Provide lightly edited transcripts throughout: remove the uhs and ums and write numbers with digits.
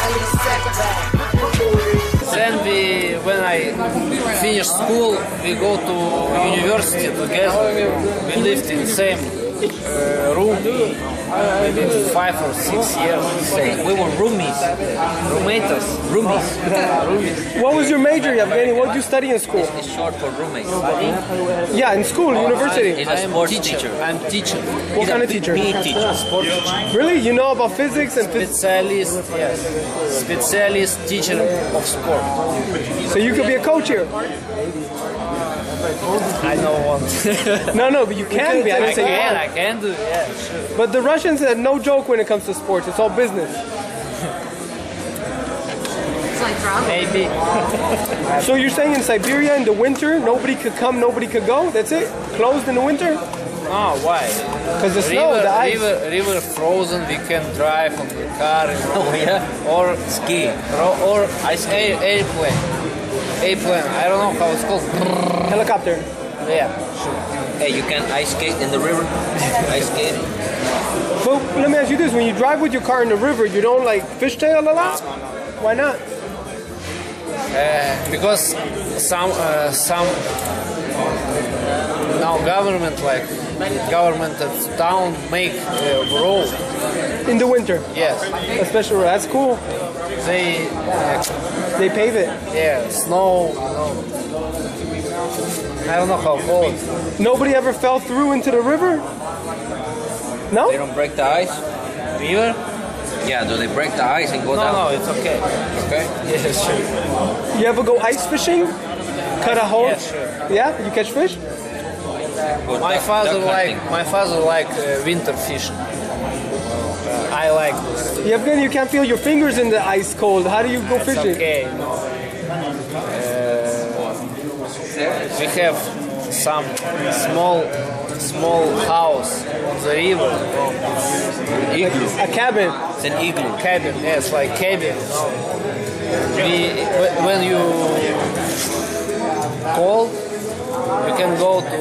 Then when I finish school, we go to university together. We lived in the same room. Maybe 5 or 6 years. We were roomies. Roomies. What was your major, Yevgeny? What did you study in school? It's short for roommates. Yeah, in school, university. He's a sports teacher. I'm teacher. What kind of teacher? PE teacher. Sport teacher. Really? You know about physics and Specialist, yes. Specialist teacher of sport. So you could be a coach here. I know one. No, but you can be. I didn't say you are. I can do, yeah, sure. But the Russians are no joke when it comes to sports. It's all business. It's like drama. Maybe. So you're saying in Siberia in the winter, nobody could come, nobody could go? That's it? Closed in the winter? Oh, why? Because the snow, the ice. River frozen, we can drive on the car, Oh, yeah? or Ski. or airplane. Airplane, I don't know how it's called. Helicopter. Yeah, sure. Hey, you can ice skate in the river. Ice skating. But let me ask you this, when you drive with your car in the river, you don't like fishtail a lot? Why not? Because some now government of town make road. In the winter? Yes, Especially, that's cool. they They pave it. yeah, snow. I don't know how cold. Nobody ever fell through into the river? No? They don't break the ice? River? Yeah, do they break the ice and go down? No, it's okay. Okay. Yes, sure. You ever go ice fishing? Cut a hole? Yeah, sure. Yeah? You catch fish? Good. My father hunting. like winter fishing. I like this. Yevgeny, you can't feel your fingers in the ice cold. How do you go It's fishing? okay. No. We have some small house on the river. Igloo. A cabin. It's an igloo. Cabin, yes, like cabin. When you cold, you can go to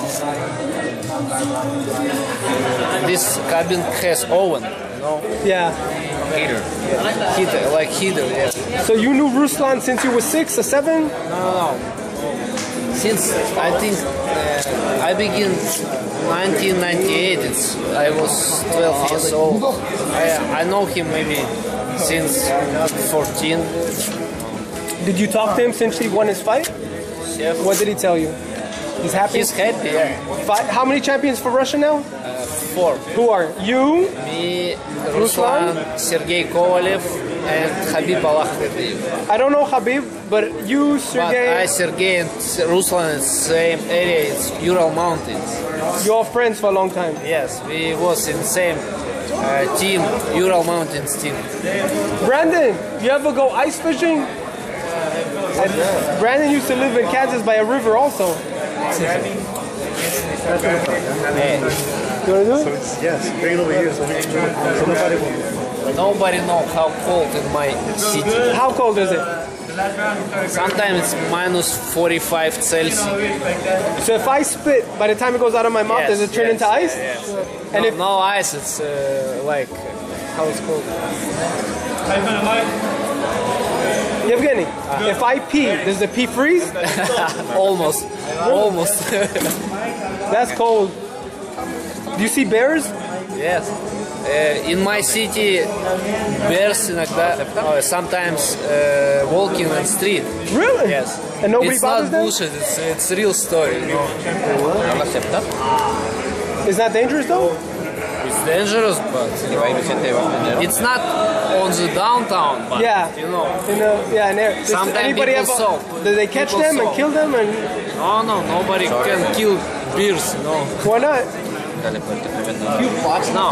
this cabin has oven, you know, Yeah. Heater. heater, yeah. So you knew Ruslan since you were 6 or 7? No. Since I think I began 1998, I was 12 years old. I know him maybe since 14. Did you talk to him since he won his fight? Yeah. What did he tell you? He's happy? He's happy, yeah. How many champions for Russia now? 4. Who are you? Me, Ruslan, Sergey Kovalev, and Khabib Alakhverdiev. I don't know Khabib, but you, Sergey. But Sergey and Ruslan in the same area. It's Ural Mountains. You're all friends for a long time. Yes, we was in the same team, Ural Mountains team. Brandon, you ever go ice fishing? Brandon used to live in Kansas by a river also. Hey, You want to do it? Yes, bring it over here so nobody will. nobody know how cold in my city. How cold is it? Sometimes it's minus 45 Celsius. So if I spit, by the time it goes out of my mouth, does it turn into ice? Yes. And No, if no ice, it's like, how it's called? Yevgeny, if I pee, does the pee freeze? Almost. That's cold. Do you see bears? Yes. In my city, bears sometimes walking on the street. Really? Yes. And nobody It's not bothers them? bullshit. It's real story. You know? Is that dangerous though? It's dangerous, but it's not on the downtown. But, Yeah. you know. In there. Does Sometimes anybody people ever? saw. Do they catch People them and saw. kill them? And No, nobody can kill bears. No. why not? No.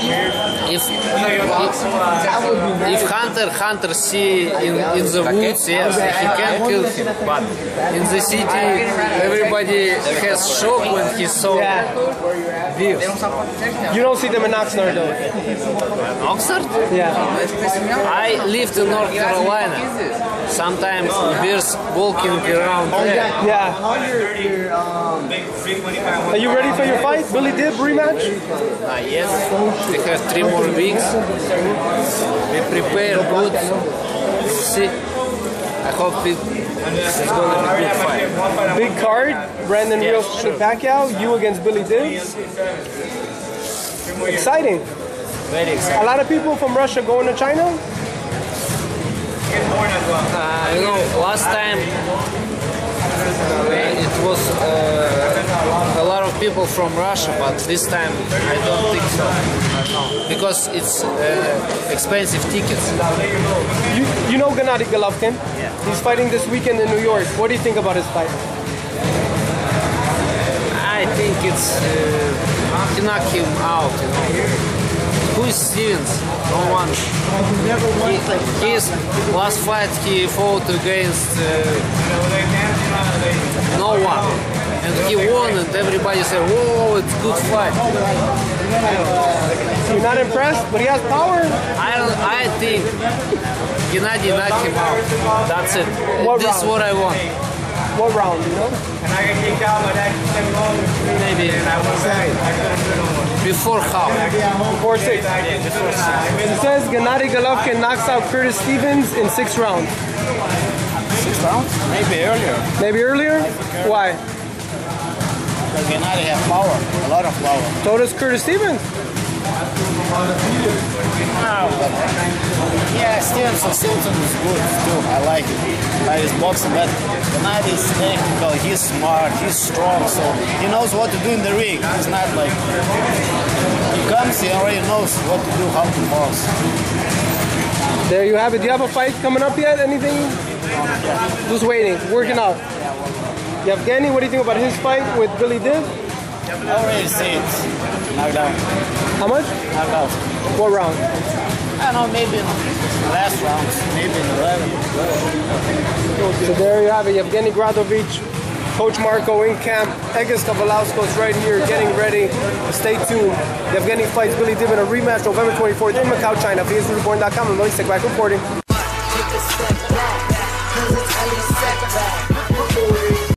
If hunter see in the woods, yes, he can kill him. But in the city, everybody has shock when he saw Yeah. bears. You don't see them in Oxnard though. Oxford? Yeah. I lived in North Carolina. Sometimes we're walking around there. Yeah. Are you ready for your fight? Billy Dib rematch? Yes, we have 3 more weeks. We prepare good. See, I hope it's going to be a good fight. Big card. Brandon Rios Pacquiao. You against Billy Dib. Exciting. Very exciting. A lot of people from Russia going to China? You know, last time it was a lot of people from Russia, but this time I don't think so. Because it's expensive tickets. You know Gennady Golovkin? Yeah. He's fighting this weekend in New York. What do you think about his fight? I think it's to knock him out, you know. Who is Stevens? No one. His last fight he fought against no one. And he won and everybody said, whoa, it's a good fight. You're not impressed, but he has power. I think Gennady knocked him out. That's it. This is what I want. What round, you know? Maybe before half. Before 6. It says Gennady Golovkin knocks out Curtis Stevens in 6 rounds. 6 rounds? Maybe earlier. Maybe earlier? Why? Because Gennady has power, a lot of power. So does Curtis Stevens. Yeah, Stevenson is good too. I like it. By his boxing, but Gennady is technical. He's smart. He's strong. So he knows what to do in the ring. He's not like he comes. He already knows what to do, how to box. There you have it. Do you have a fight coming up yet? Anything? Just waiting. Working out. Yevgeny, what do you think about his fight with Billy Dib? I already see it. Knocked out. How much? Knocked out. What round? I don't know, maybe in the last rounds, maybe in 11. So there you have it. Yevgeny Gradovich, Coach Marco in camp. Egis Kavalauskas right here getting ready. Stay tuned. Yevgeny fights Billy Dib in a rematch November 24th in Macau, China. VSReporting.com. I'm Malik Back reporting.